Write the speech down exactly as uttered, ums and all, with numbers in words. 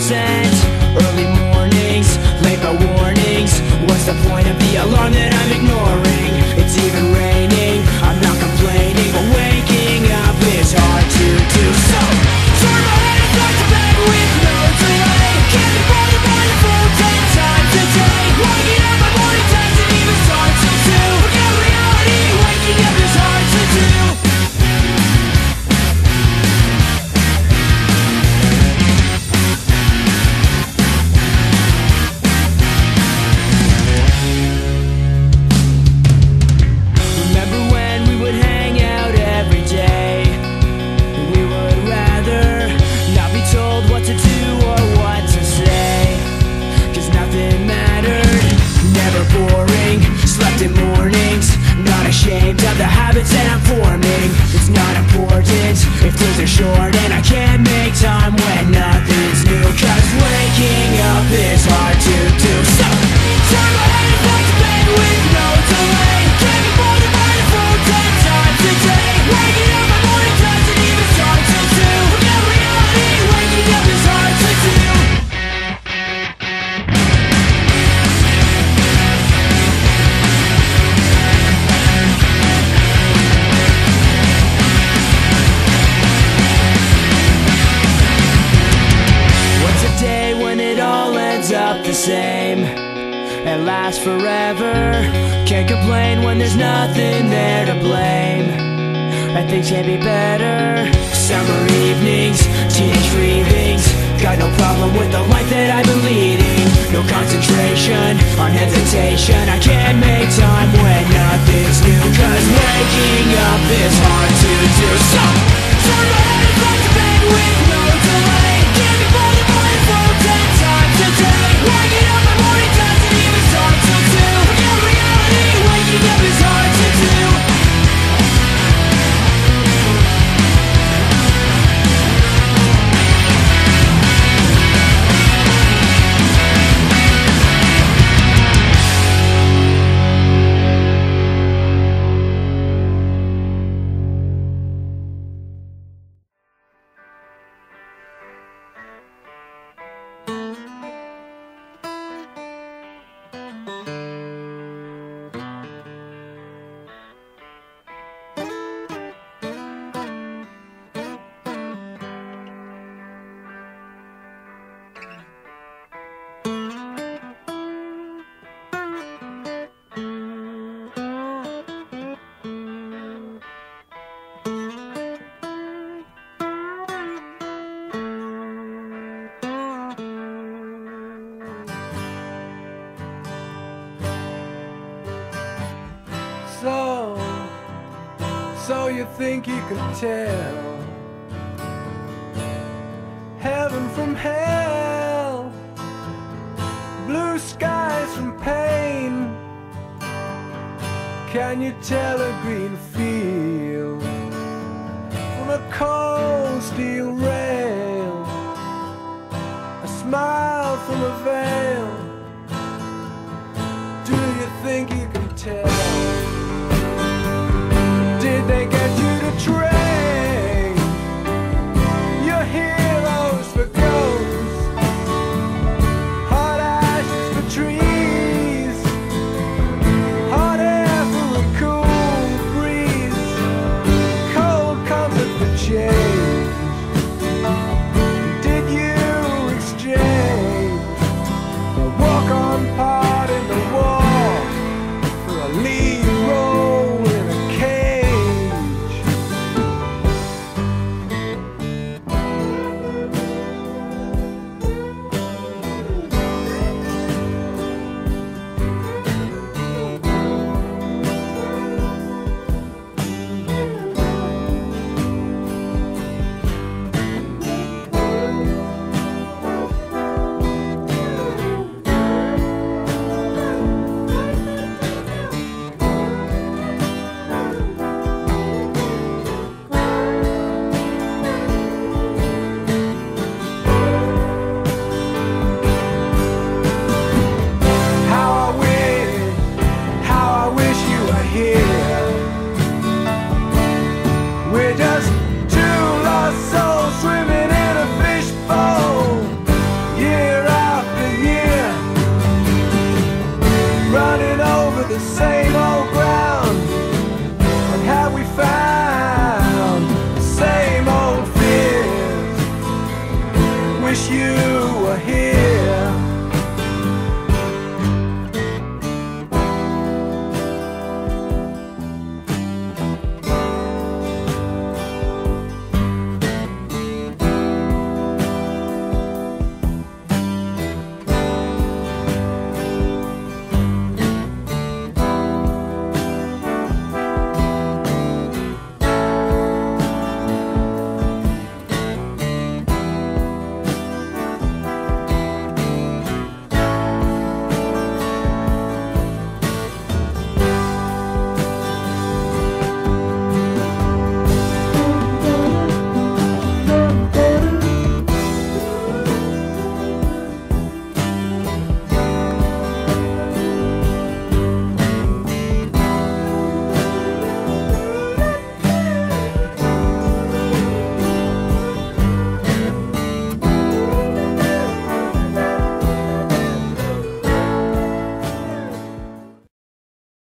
thousand. Early mornings, late but warnings. What's the point of the alarm that I'm ignoring? It's even raining, I'm not complaining, but waking up is hard to do. So, turn my head back to bed with no delay. Can't be bothered by the phone ten times a day. Waking up my morning doesn't even start till two. In reality, waking up is hard to do. Of the habits that I'm forming. It's not important if things are short and I can't make time when nothing's new. Cause waking up is hard to do. So, turn my head back to bed with no delay. Can't be bothered by the phone ten times a day. Waking up my morning doesn't even start till two. In reality, waking up is hard to do. Up the same and lasts forever. Can't complain when there's nothing there to blame, and things can be better. Summer evenings, teenage grievings. Got no problem with the life that I've been leading. No concentration on hesitation. I can't make time when nothing's new. Cause waking up is hard to do. So, turn my head back to bed with no delay. Can't be bothered by the phone ten times a day. Waking up my morning doesn't even start till two. In reality, waking up is hard to do. So, so you think you can tell heaven from hell, blue skies from pain? Can you tell a green field from a cold steel rail, a smile from a veil? Do you think you can tell? Did they get you to train your heroes for ghosts, hot ashes for trees, hot air for a cool breeze, cold comfort for change? Did you exchange a walk-on part in the war for a lead same.